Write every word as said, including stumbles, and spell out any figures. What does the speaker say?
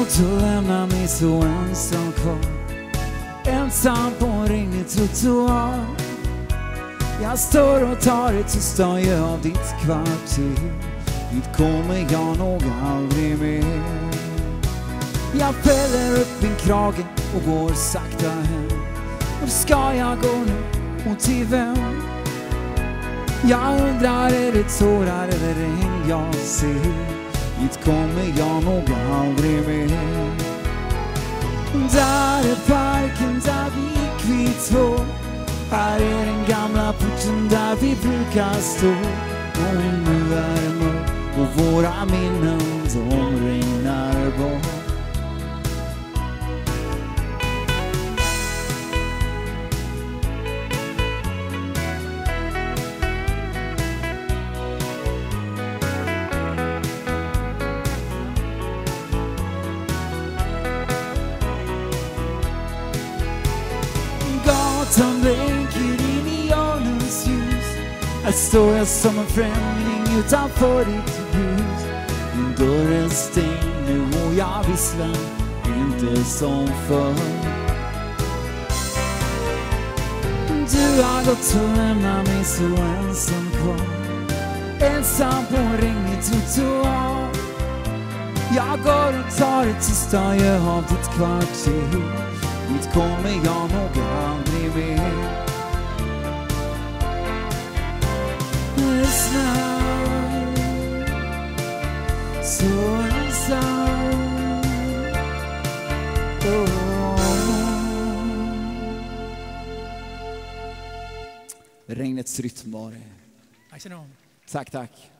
gått och lämnat mig så ensam kvar, ensam på en ringig trottoar. Jag står och tar ett stadie av ditt kvarter, dit kommer jag nog aldrig mer. Jag fäller upp min krage och går sakta hem. Var ska jag gå nu och till vem? Jag undrar, är det tårar eller regn jag ser? Dit kommer jag nog aldrig mer. Där är parken där vi gick vi två. Här är den gamla porten där vi brukar stå. Och nu är det mörkt och våra minnen de regnar bort. Gatan blänker in i neonens ljus. Här står jag som en främling utanför ditt hus. Din dörr är stängd nu och jag visslar inte som förr. Du har gått och lämnat mig så ensam kvar, ensam på en ringig trottoar. Jag går och tar ett sista av ditt kvarter, dit kommer jag nog aldrig mer. Lyssna, så ensam. Oh. Regnets rytm var det. Tack så mycket. Tack, tack.